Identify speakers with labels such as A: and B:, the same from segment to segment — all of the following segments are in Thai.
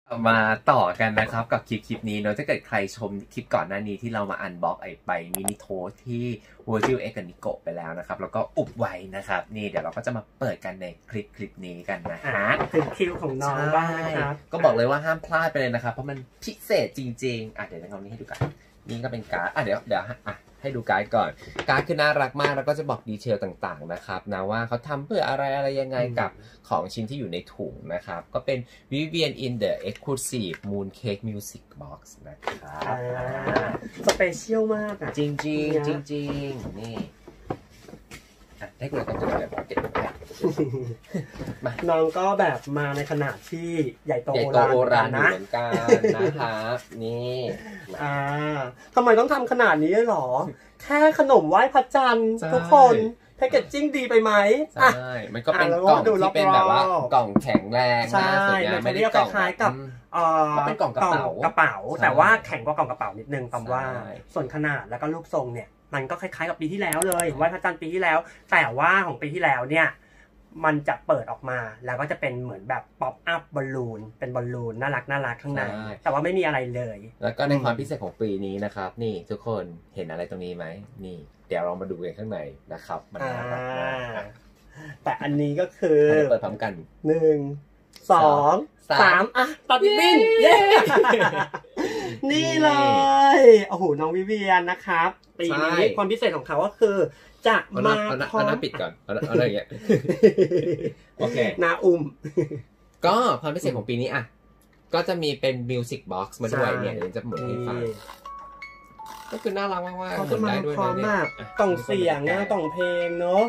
A: มาต่อกันนะครับกับคลิปนี้เนาะถ้าเกิดใครชมคลิปก่อนหน้านี้ที่เรามาอันบ็อกไปมินิโทสที่ Virtual X กับนิโกะไปแล้วนะครับแล้วก็อุบไว้นะครับนี่เดี๋ยวเราก็จะมาเปิดกันในคลิปนี้กันนะฮะ
B: ถึงคิวของน้องบ้างนะครับ
A: ก็บอกเลยว่าห้ามพลาดไปเลยนะครับเพราะมันพิเศษจริงๆเดี๋ยวเอานี้ให้ดูกันนี่ก็เป็นการ์ดเดี๋ยวให้ดูการ์ดก่อนการ์ดคือน่ารักมากแล้วก็จะบอกดีเทลต่างๆนะครับนะว่าเขาทำเพื่ออะไรยังไงกับของชิ้นที่อยู่ในถุงนะครับก็เป็น Vivienne in the Exclusive Mooncake Music Box นะครับ
B: สเปเชียลมาก
A: จริงนี่ให้คุณกันจะเก็บ
B: น้องก็แบบมาในขนาดที่ใหญ่โต
A: โอรานนะเหมือนกันนะครับนี่
B: ทำไมต้องทำขนาดนี้หรอแค่ขนมไหว้พระจันทร์ทุกคนแพคเกจจิ้งดีไปไหม
A: ใช่มันก็เป็นกล่องที่เป็นแบบว่ากล่องแข็งแรง
B: ใช่ไม่ได้คล้ายกับ
A: เป็นกล่องกระ
B: เป๋าแต่ว่าแข็งกว่ากล่องกระเป๋านิดนึงตามว่าส่วนขนาดแล้วก็รูปทรงเนี่ยมันก็คล้ายๆกับปีที่แล้วเลยไหว้พระจันทร์ปีที่แล้วแต่ว่าของปีที่แล้วเนี่ยมันจะเปิดออกมาแล้วก็จะเป็นเหมือนแบบป๊อปอัพบอลลูนเป็นบอลลูนน่ารักข้างในแต่ว่าไม่มีอะไรเลย
A: แล้วก็ในความพิเศษของปีนี้นะครับนี่ทุกคนเห็นอะไรตรงนี้ไหมนี่เดี๋ยวเรามาดูกันข้างในนะครับมันน่ารักมาก
B: แต่อันนี้ก็คือ
A: เปิดพร้อมกัน
B: 1 2 3ตัดบินเย้นี่เลยโอ้โหน้องวิเวียนนะครับปีนี้ความพิเศษของเขาก็คือจะมา
A: พร้อมปิดก่อนอะไรอย่างเงี้ยโอเค
B: นา
A: ก็ความพิเศษของปีนี้ก็จะมีเป็นมิวสิกบ็อกซ์มาด้วยเนี่ยเดี๋ยวจะหมุนให้ฟังก็คือน่ารักมากๆ
B: เขาจะมาพร้อมมากกล่องเสียงนะกล่องเพลงเนาะ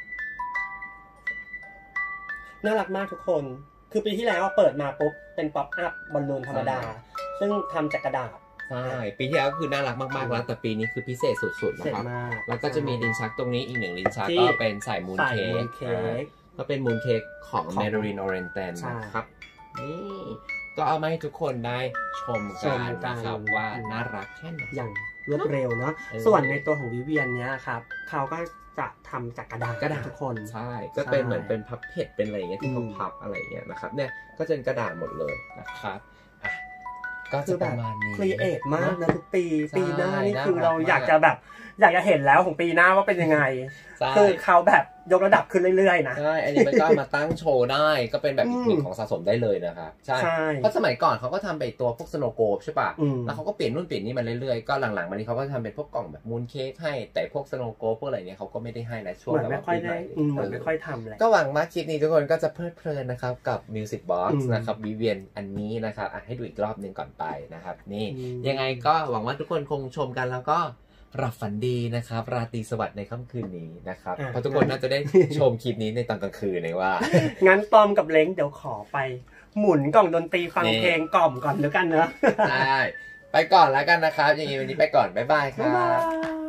B: น่ารักมากทุกคนคือปีที่แล้วเปิดมาปุ๊บเป็นป๊อปอัพบอลลูนธรรมดาซึ่งทำจากกระดาษ
A: ใช่ปีที่แล้วก็คือน่ารักมากๆแล้วแต่ปีนี้คือพิเศษสุดๆนะครับแล้วก็จะมีลิ้นชักตรงนี้อีก1ลิ้นชักก็เป็นใส่มูนเค้กก็เป็นมูนเค้กของเมโดรินออเรนเตนนะครับนี่ก็เอามาให้ทุกคนได้ชมกันนะครับว่าน่ารักแค่ไหน
B: อย่างรวดเร็วเนาะส่วนในตัวของวิเวียนเนี้ยครับเขาก็จะทำจากกระดาษทุกคน
A: ใช่ก็เป็นเหมือนเป็นพับเพจเป็นอะไรอย่างเงี้ยที่เขาพับอะไรอย่างเงี้ยนะครับเนี่ยก็จะเป็นกระดาษหมดเลยนะครับก็จะประมาณนี้
B: ครีเอทมากนะทุกปีหน้านี่คือเราอยากจะเห็นแล้วของปีหน้าว่าเป็นยังไงคือเขาแบบยกระดับขึ้นเรื่อยๆนะ
A: ใช่อันนี้มันก็มาตั้งโชว์ได้ก็เป็นแบบอีกหนึ่งของสะสมได้เลยนะครับใช่เพราะสมัยก่อนเขาก็ทำไปตัวพวกสโนว์โกลบใช่ป่ะแล้วเขาก็เปลี่ยนนู่นเปลี่ยนนี่มาเรื่อยๆก็หลังๆมานี้เขาก็ทำเป็นพวกกล่องแบบมูนเค้กให้แต่พวกสโนว์โกลบพวกอะไรเนี้ยเขาก็ไม่ได้ให้นะช่วง
B: แบบว่าปีใหม่ไม่ค่อยทำเลย
A: ก็หวังว่าคลิปนี้ทุกคนก็จะเพลิดเพลินนะครับกับมิวสิกบ็อกซ์นะครับวิเวียนอันนี้นะครับให้ดูอีกรอบนึงก่อนไปนะครับนี่ยังไงก็หวังว่าทุกคนคงชมกันแล้วก็หลับฝันดีนะครับราตรีสวัสดิ์ในค่ำคืนนี้นะครับเพราะทุกคนน่าจะได้ชมคลิปนี้ในตอนกลางคืนเลยว่า
B: งั้นปอมกับเล้งเดี๋ยวขอไปหมุนกล่องดนตรีฟังเพลงกล่อมก่อนแล้วกันเนอะ
A: ได้ไปก่อนแล้วกันนะครับอย่างนี้วันนี้ไปก่อนบ๊ายบายครับ